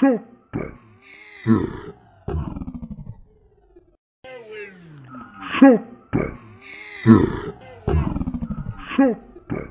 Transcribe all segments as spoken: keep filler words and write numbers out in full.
Shut the hell up. Shut the hell up. Shut the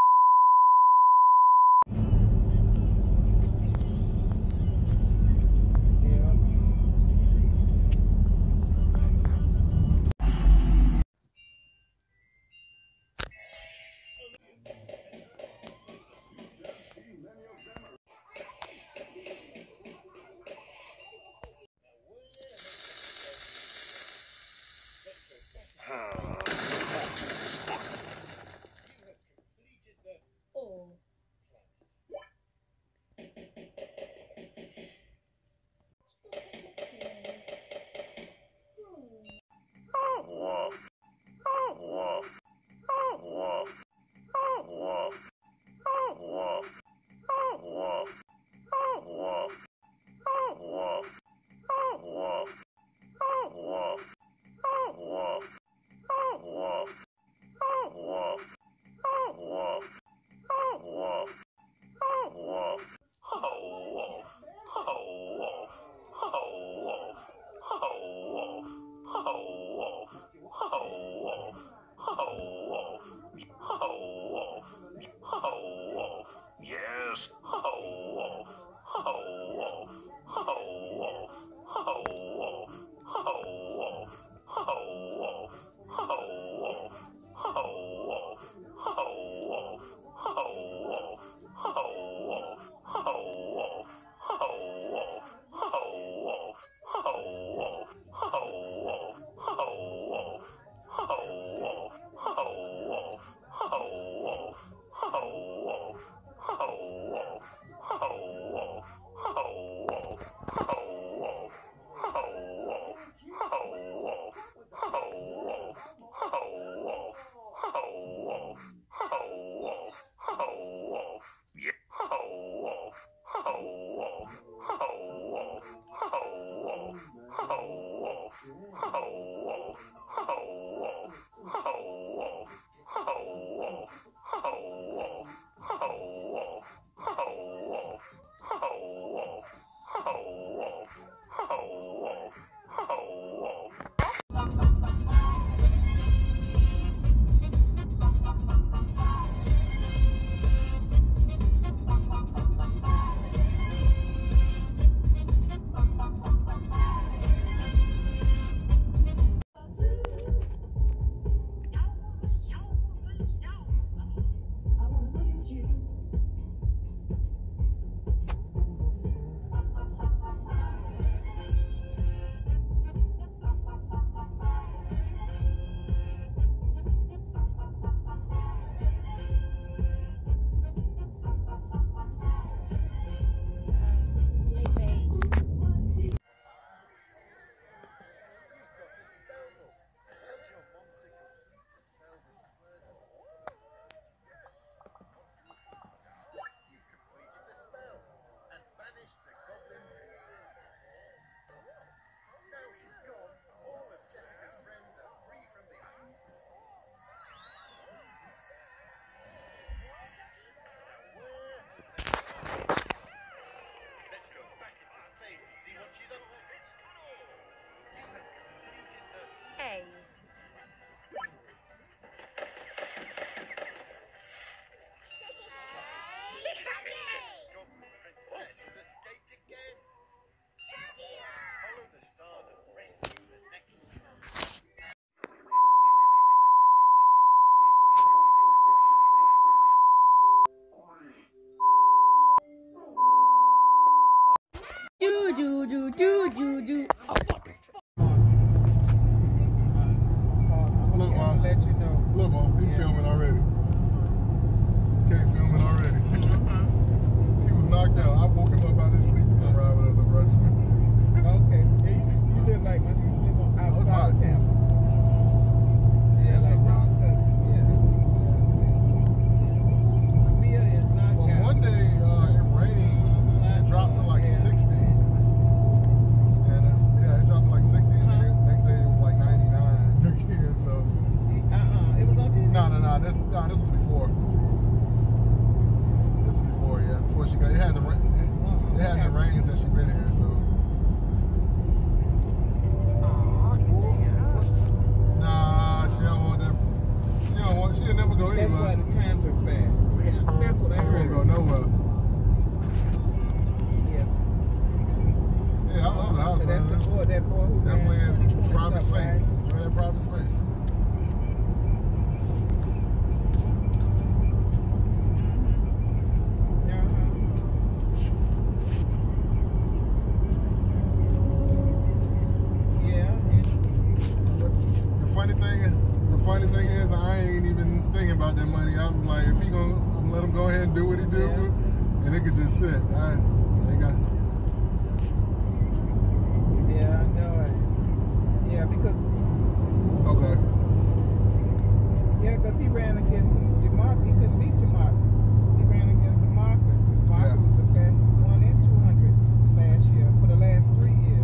do do do do do do. Oh, what the fuck? Look, Mom. Let you know. Look, Mom. He yeah. filming already. Can't filming already. Mm-hmm. He was knocked out. I woke him up out of his sleep and come ride with us up right. Okay. Yeah, you, you live like you live on outside of town. Yeah, that's like right. Mia is knocked well, out. One day uh, it rained. It dropped to like yeah. sixty. And uh, yeah, it dropped to like sixty. And uh-huh. the next day it was like ninety-nine again. So. Uh-uh. It was on T V? No, no, no. This, no, this was before. This was before, yeah. Before she got. It hasn't rained. It, it hasn't rained since she's been boy, that boy who Definitely ran is twenty private something, space. right? Enjoy that private space. Funny thing, the funny thing is, I ain't even thinking about that money. I was like, if he gonna I'm let him go ahead and do what he do, Yeah. and it could just sit. I, I ain't got. Yeah, I know it. Yeah, because Okay. yeah, because he ran against DeMarcus. He couldn't beat DeMarcus. He ran against DeMarcus. DeMarcus Yeah. was the best one in two hundred last year for the last three years.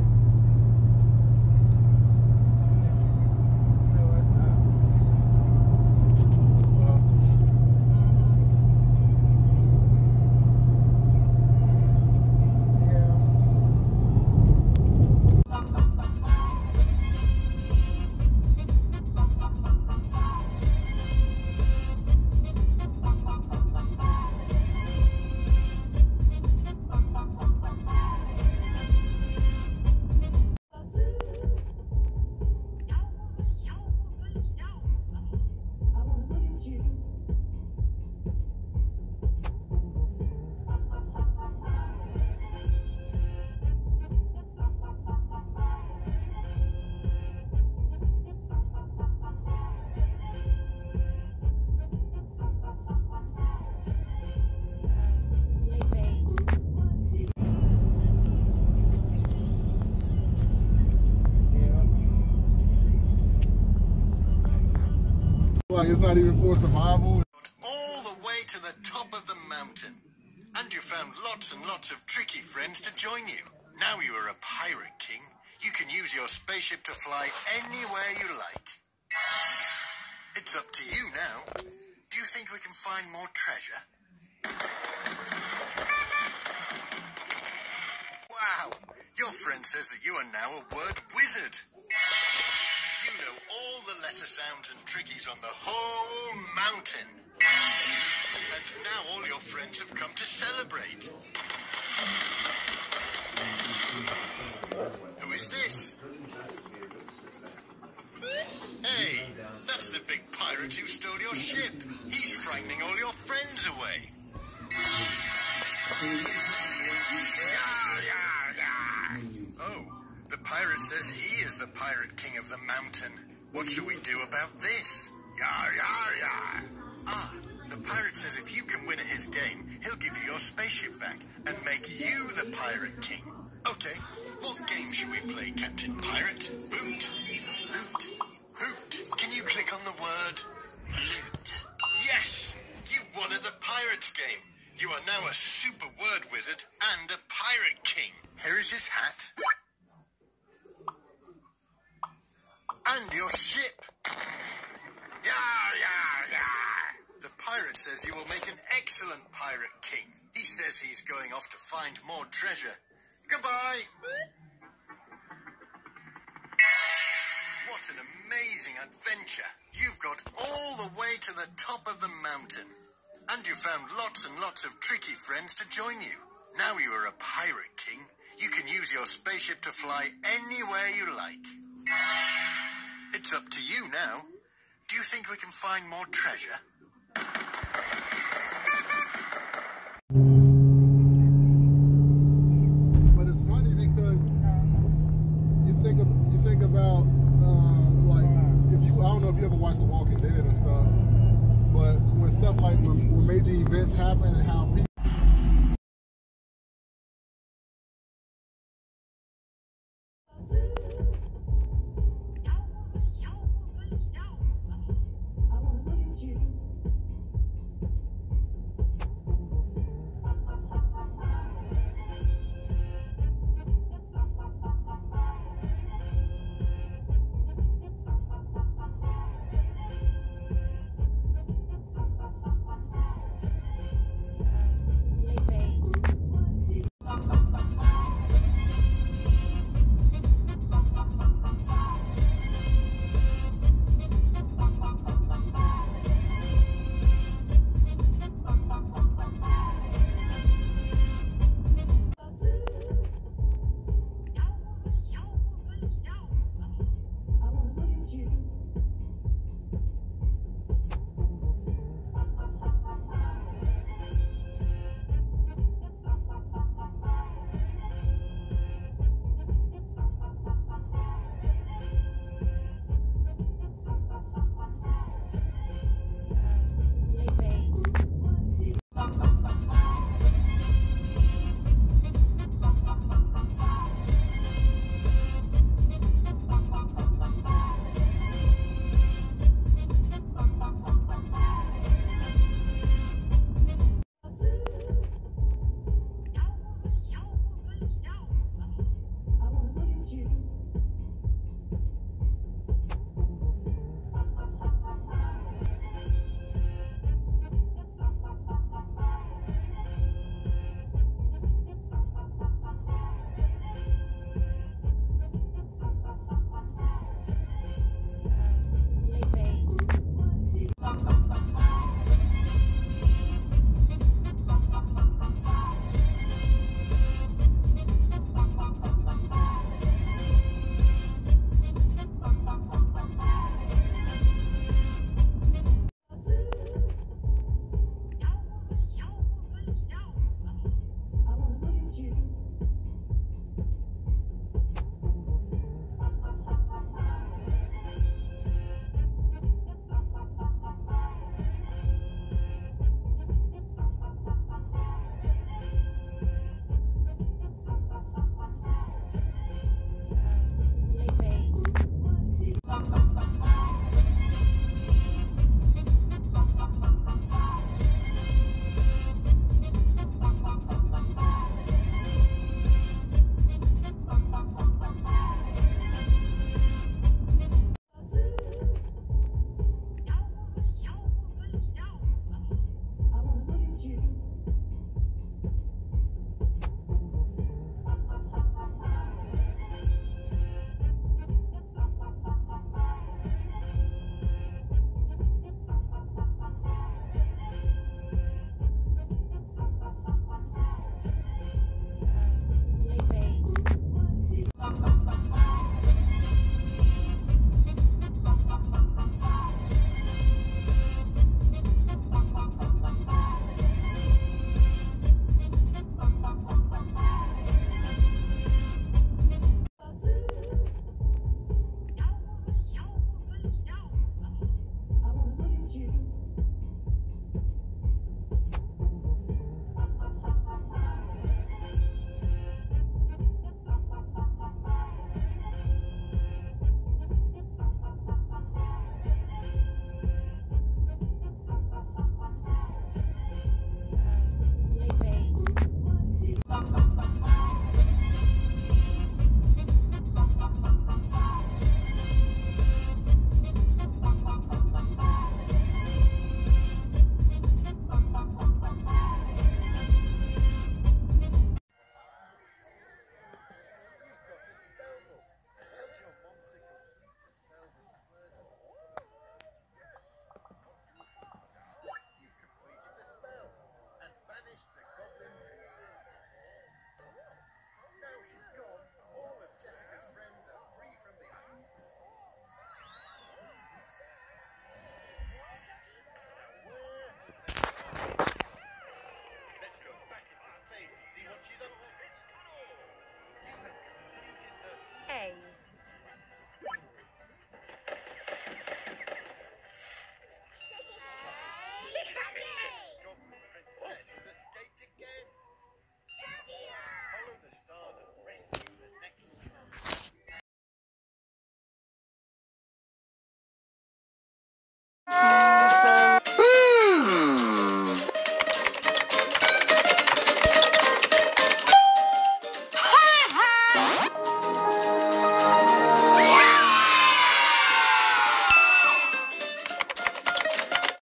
Like it's not even for survival. All the way to the top of the mountain. And you found lots and lots of tricky friends to join you. Now you are a pirate king. You can use your spaceship to fly anywhere you like. It's up to you now. Do you think we can find more treasure? Wow! Your friend says that you are now a word wizard. You know all the letter sounds and trickies on the whole mountain. And now all your friends have come to celebrate. Who is this? Hey, that's the big pirate who stole your ship. He's frightening all your friends away. Oh, the pirate says he is the pirate king of the mountain. What shall we do about this? Yar, yar, yar. Ah, the pirate says if you can win at his game, he'll give you your spaceship back and make you the pirate king. Okay, what game should we play, Captain Pirate? Hoot, hoot, hoot. Can you click on the word loot? Yes, you won at the pirates game. You are now a super word wizard and a pirate king. Here is his hat. And your ship. Yar, yar, yar. The pirate says you will make an excellent pirate king. He says he's going off to find more treasure. Goodbye. What an amazing adventure. You've got all the way to the top of the mountain. And you found lots and lots of tricky friends to join you. Now you are a pirate king. You can use your spaceship to fly anywhere you like. It's up to you now. Do you think we can find more treasure? But it's funny because you think of, you think about um, like if you I don't know if you ever watched The Walking Dead and stuff, but when stuff like when, when major events happen and how people